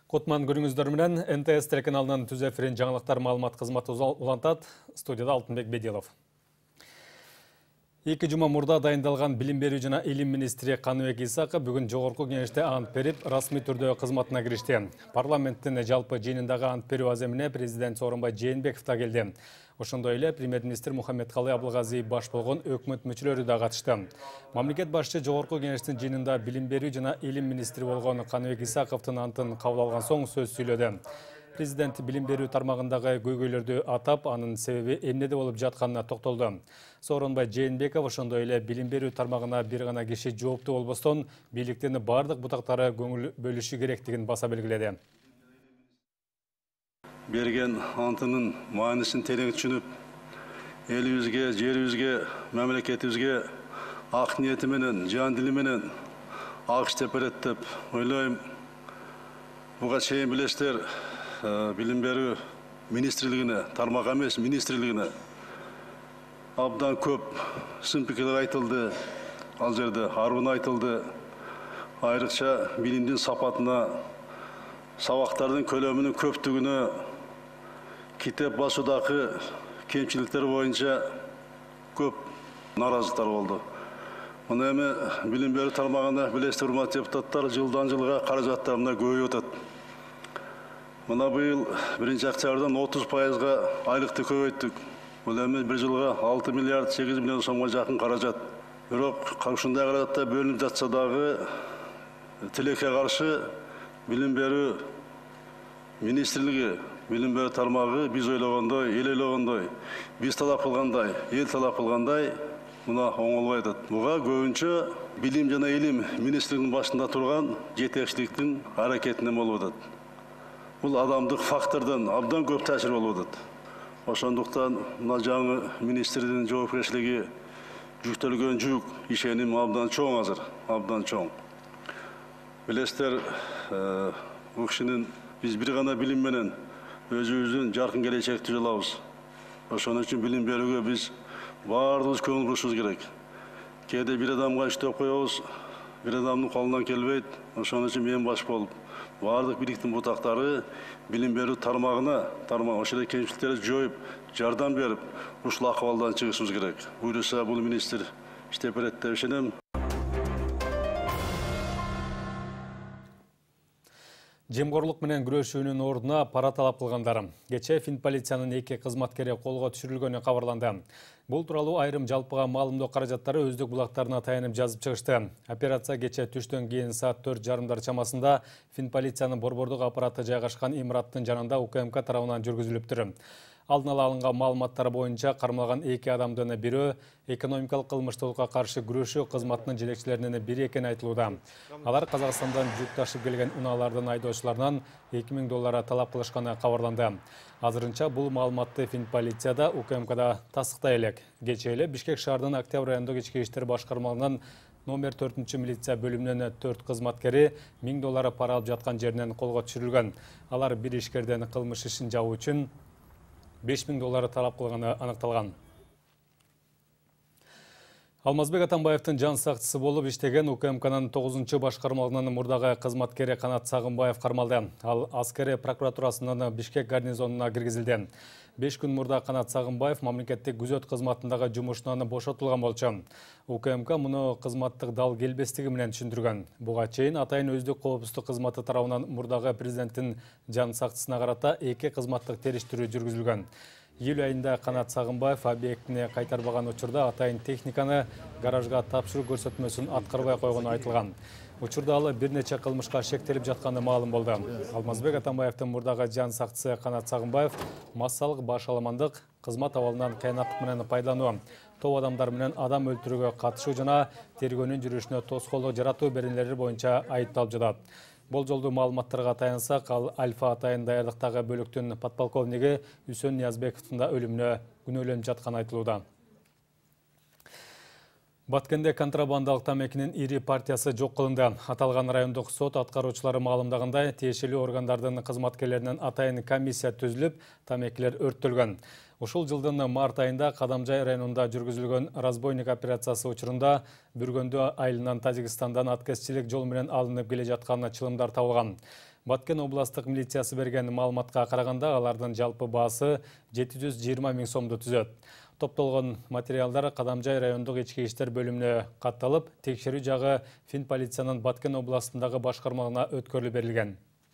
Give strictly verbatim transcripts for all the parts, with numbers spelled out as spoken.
Котман көріңіздер менен Н Т С телеканалынан түз эфирин жаңалықтар маалымат қызматы улантат. Студияда Алтынбек Бедилов. Екі жұма мурда дайындалған билим берүү жана илим министри Каныбек Исаков бүгін жогорку кеңеште ант берип, расмий түрдө кызматына киришти. Парламенттин жалпы жыйынындагы ант берүү аземине президент Сооронбай Жээнбеков да келди. Ошондой эле премьер-министр Мухаммедкалый Абылгазиев баш болгон өкмөт мүчөлөрү да катышты. Мамлекет башчы жогорку кеңештин жыйынында билим берүү жана илим министри болгон Каныбек Исаковдун антын кабыл алган соң сөз сүйлөдү. Президент билим берүү тармагындагы көйгөйлөрдү атап, анын себеби эмнеде болуп жатканына токтолду. Сооронбай Жээнбеков ошондой эле билим берүү тармагына бир гана киши жооптуу болбостон, бийликтин бардык бутактары көңүл бөлүшү керектигин баса белгиледи. Берген антынын маанисин терең түшүнүп, элибизге, жерибизге, мамлекетибизге ак ниети менен, жан дили менен ак иштеп берет деп ойлойм. Буга чейин билесиздер, билим берүү министрлигине, тармак эмес министрлигине абдан көп сын пикирлер айтылды. Ал жерде аргын айтылды. Айрыкча билимдин сапатына, сабактардын көлөмүнүн көптүгүнө, китеп басуудагы кемчиликтер боюнча көп наразылыктар болду. Мына эми билим берүү тармагына билесиздер, урматтуу депутаттар, жылдан жылга каражаттар мына көбөйүп атат. Мына быйыл биринчи октябрдан отуз пайызга айлыкты көбөйттүк. Бул эми бир жылга алты миллиард сегиз миллион сомго жакын каражат. Бирок ушундай каражатта бөлүнүп жатса дагы тилекке каршы билим берүү министрлиги, билим берүү тармагы биз ойлогондой, эл ойлогондой, биз талап кылгандай, эл талап кылгандай мына оңолбой атат. Буга көбүнчө билим жана илим министрлигинин башында турган жетекчиликтин аракетинен болуп атат. Бул адамдык фактордон абдан көп таасир болуп атат. Ошондуктан мына жаңы министрдин жоопкерчилиги жүктөлгөн жүк, ишеним абдан чоң азыр, абдан чоң. Билесиздер, бул кишинин биз бир гана билим менен өзүбүздүн жаркын келечекти жылабыз. Ошон үчүн билим берүүгө биз баардыгыбыз көңүл бурушубуз керек. Кээде бир адамга иштеп коебуз, бир адамдын колунан келбейт. Ошон үчүн мен баш болуп баардык бийликтин бутактары билим берүү тармагына, тармак ошол кемчиликтерди жоюп, жардам берип, ушул акыбалдан чыгышыбыз керек. Буюрса бул министр иштеп берет деп ишенем. Жемгорлук менен күрөшүүнүн ордуна пара талап кылгандар. Кечээ Финполициянын эки кызматкери колго түшүрүлгөнү кабарланды. Бул тууралуу айрым жалпыга маалымдоо каражаттары өздүк булактарына таянып жазып чыгышты. Операция кечээ түштөн кийин саат төрт жарымдар чамасында Финполициянын борбордук аппараты жайгашкан имараттын жанында У К М К тарабынан жүргүзүлүптүр. Алдын ала алынган маалыматтар боюнча кармалган эки адамдын бирөө экономикалык кылмыштуулукка каршы күрөшүү кызматынын жетекчилеринин бири экени айтылууда. Алар Казакстандан жүк ташып келген унаалардын айдоочуларынан эки миң доллар талап кылышканы кабарланды. Азырынча бул маалыматты Финполицияда У К М Кда тастыктай элек. Кечээ эле Бишкек шаарынын Октябрь айындагы ички иштер башкармалыгынын номер төртүнчү милиция бөлүмүнүн төрт кызматкери миң доллар пара алып жаткан жеринен колго түшүрүлгөн. Алар бир ишкерден кылмыш ишин жабуу үчүн беш миң доллар талап кылганы аныкталган. Алмазбек Атамбаевдин жан сакчысы болуп иштеген У К М Кнын тогузунчу башкармалыгынын мурдагы кызматкери Канат Сагынбаев кармалды. Ал аскери прокуратурасынын Бишкек гарнизонуна киргизилди. беш күн мурда Канат Сагынбаев мамлекеттик күзөт кызматындагы жумушунан бошотулган болчу. У К М К муну кызматтык дал келбестиги менен түшүндүргөн. Буга чейин атайын өздүк коопсуздук кызматы тарабынан мурдагы президенттин жан сакчысына карата эки кызматтык териштирүү жүргүзүлгөн. Июль айында Канат Сагынбаев объектине кайтарбаган учурда атайын техниканы гаражга тапшыруу көрсөтмөсүн аткарбай койгону айтылган. Учурда ал бир нече кылмышка шектелип жатканы маалым болду. Алмазбек Атамбаевдин мурдагы жан сакчысы Канат Сагынбаев массалык баш аламандык, кызмат абалынан кыянаттык менен пайдалануу, топ адамдар менен адам өлтүрүүгө катышуу жана тергөөнүн жүрүшүнө тоскоолдук жаратуу беренелери боюнча айыпталып жатат. Болжолдуу маалыматтарга таянсак, ал Альфа атайын даярдыктагы бөлүктүн подполковниги Үсөн Ниязбековдун да өлүмүнө күнөөлөнүп жатканы айтылууда. Баткенде контрабандалык тамекинин ири партиясы жок кылынды. Аталган райондук сот аткаруучулары маалымдагандай, тиешелүү органдардын кызматкерлеринен атайын комиссия түзүлүп, тамекилер өрттөлгөн. Ушул жылдын март айында Кадамжай районунда жүргүзүлгөн разбойник операциясы учурунда Бүргөндө айылынан Тажикстандан аткезчилик жол менен алынып келе жаткан чылымдар табылган. Баткен областық милициясы берген маалыматқа қарағанда алардын жалпы баасы жети жүз жыйырма миң сомду түзөт. Топтолгон материалдар Кадамжай райондук ички иштер бөлүмүнө катталып, текшерүү жагы Фин полициянын Баткен областындагы башкармалыгына өткөрүлүп берилген.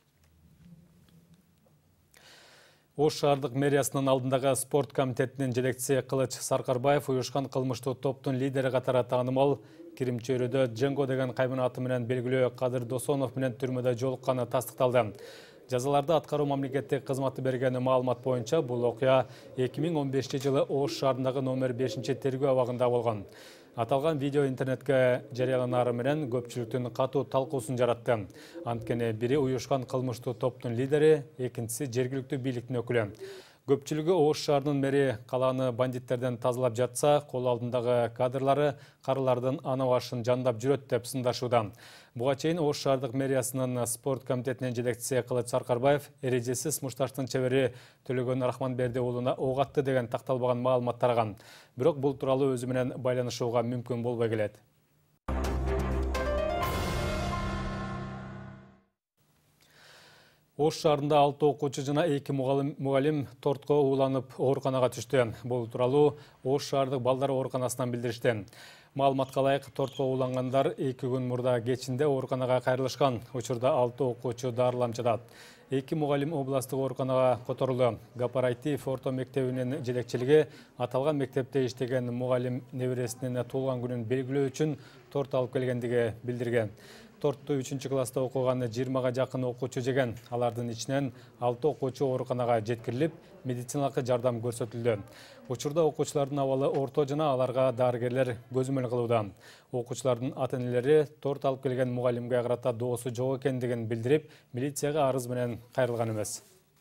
Ош шаардык мэриясынын алдындагы спорт комитетинин жетекчиси Кылыч Саркарбаев уюшкан кылмыштуу топтун лидери катары таанымал Кирим чөйрөдө Дженго деген кайбын аты менен белгилүү Кадыр Досонов менен түрмөдө жолукканы тастыкталды. Жазаларды аткаруу мамлекеттик кызматы берген маалымат боюнча бул окуя эки миң он бешинчи жылы Ош шаарындагы номер бешинчи тергөө абагында болгон. Аталган видео интернетке жарыяланары менен көпчүлүктүн катуу талкуусун жаратты. Анткени бири уюшкан кылмыштуу топтун лидери, экинчиси жергиликтүү бийликтин өкүлү. Көпчүлүгү Ош шаарынын мэри калааны бандиттерден тазалап жатса, кол алдындагы кадрлары карылардын ана башын жандап жүрөт деп сындашууда. Буга чейин Ош шаардык мэриясынын спорт комитетинин жетекчиси Кылыч Саркарбаев эрежесиз мушташтын чебери Төлөгөн Рахманберди уулуна ок атты деген такталбаган маалымат тараган. Бирок бул тууралуу өзү менен байланышууга мүмкүн болбой келет. Ош шаарында алты окуучу жана эки мугалим тортко ууланып ооруканага түштү. Бул тууралуу Ош шаардык балдар ооруканасынан билдиришти. Маалыматка ылайык, тортко уулангандар эки күн мурда кечинде ооруканага кайрылышкан. Учурда алты окуучу дарыланып жатат. Эки мугалим областык ооруканага которулду. Гапарайтиев орто мектебинин жетекчилиги аталган мектепте иштеген мугалим небересинин туулган күнүн белгилөө үчүн торт алып келгендиги билдирген. Торту үчүнчү класста окуган жыйырмага жакын окуучу жеген. Алардын ичинен алты окуучу ооруканага жеткирилип, медициналык жардам көрсөтүлдү. Учурда окуучулардын абалы орто жана аларга дарыгерлер көзөмөл кылууда. Окуучулардын ата-энелери торт алып келген мугалимге карата доосу жок экендигин билдирип, милицияга арыз менен кайрылган эмес.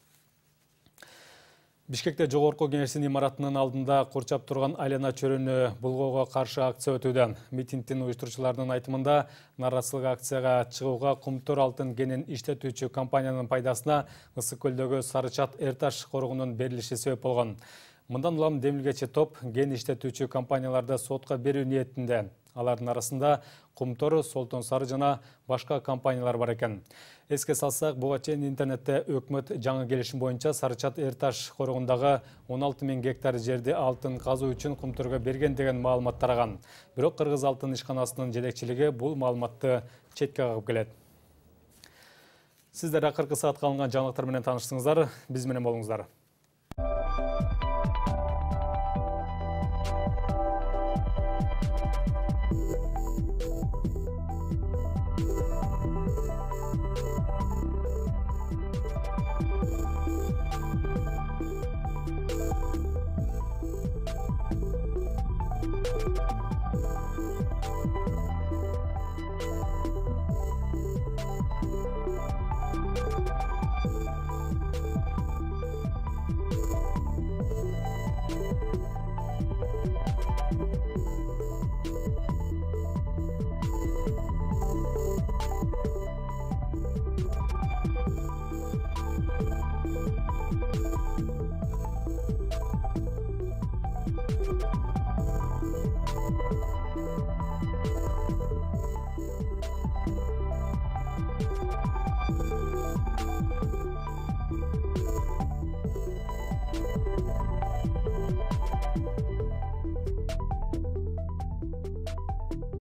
Бишкекте жогорку кеңештин имаратынын алдында курчап турган айлана чөрөнү булгоого каршы акция өтүүдө. Митингдин уюштуруучуларынын айтымында наразылык акцияга чыгууга Кумтөр алтын кенин иштетүүчү компаниянын пайдасына Ысык көлдөгү Сарычат Эрташ корогунун берилиши себеп болгон. Мындан улам демилгечи топ кен иштетүүчү компанияларды сотко берүү ниетинде. Алардын арасында Кумтор, Солтон Сары жана башка компаниялар бар экен. Эске салсак, буга чейин интернетте өкмөт жаңы келишим боюнча Сарычат Эрташ корогундагы он алты миң гектар жерди алтын казуу үчүн Кумторго берген деген маалымат тараган. Бирок Кыргыз алтын ишканасынын жетекчилиги бул маалыматты четке кагып келет. Сиздер акыркы саатка алынган жаңылыктар менен тааныштыңыздар. Биз менен болуңуздар.